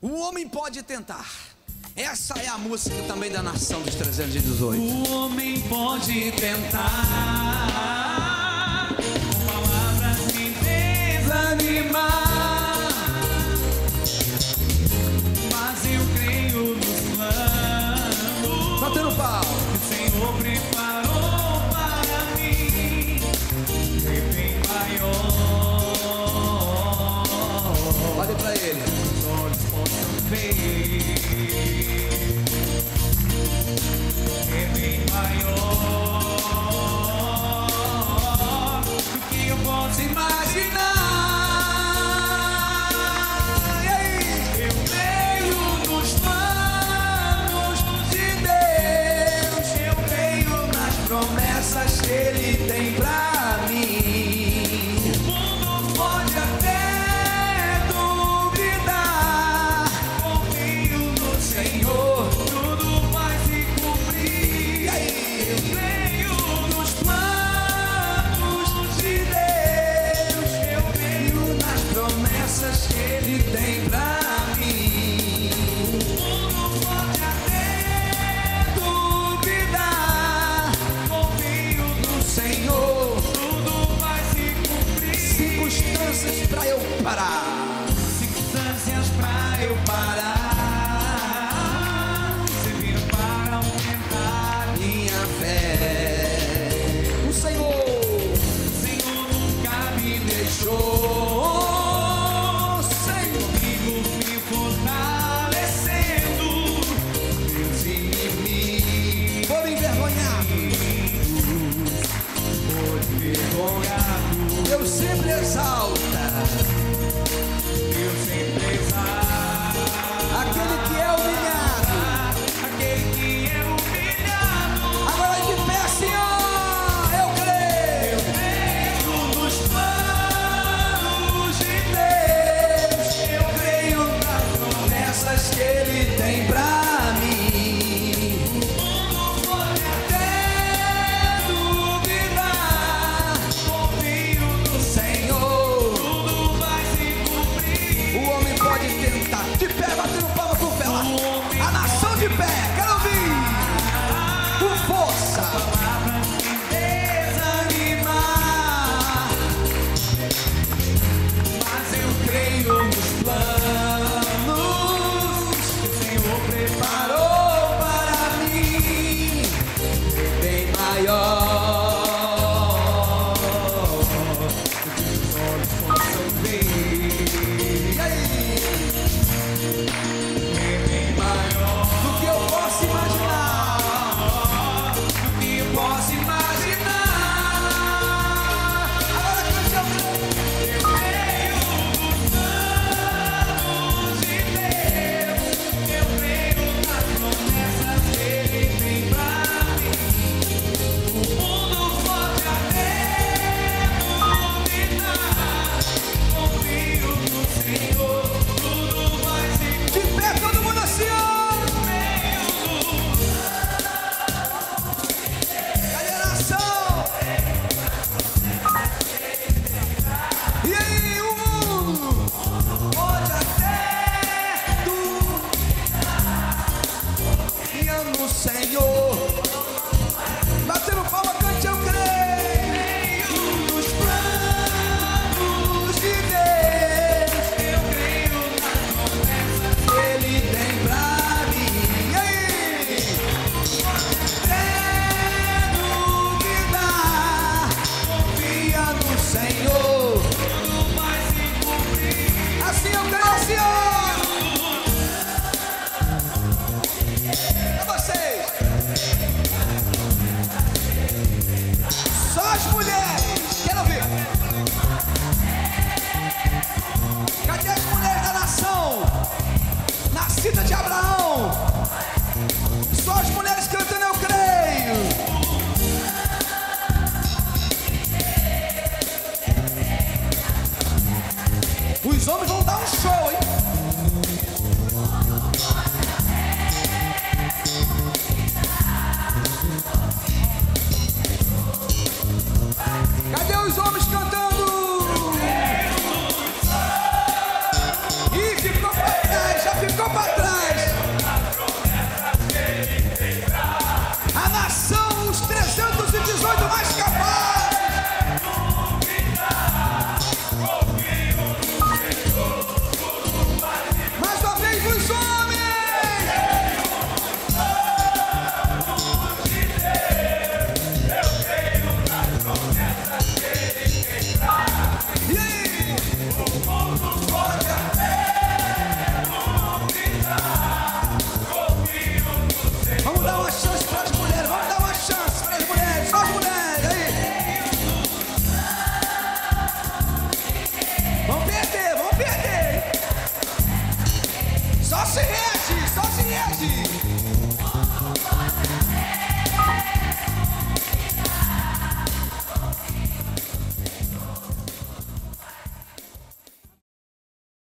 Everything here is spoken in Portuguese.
O homem pode tentar. Essa é a música também da nação dos 318. O homem pode tentar, com palavras me desanimar, mas eu creio nos planos Batendo pau. que o Senhor preparou para mim, e bem maior. Olha pra ele. Os olhos possam ver, é bem maior do que eu posso imaginar. E aí? Eu creio nos planos de Deus, eu creio nas promessas que Ele tem pra mim. O mundo pode até duvidar, confio no Senhor, tudo vai se cumprir. E aí? Eu creio nos planos de Deus, eu creio nas promessas que Ele tem pra mim. O mundo pode até duvidar, confio no Senhor, tudo vai se cumprir. Circunstâncias pra eu parar. Circunstâncias pra eu parar.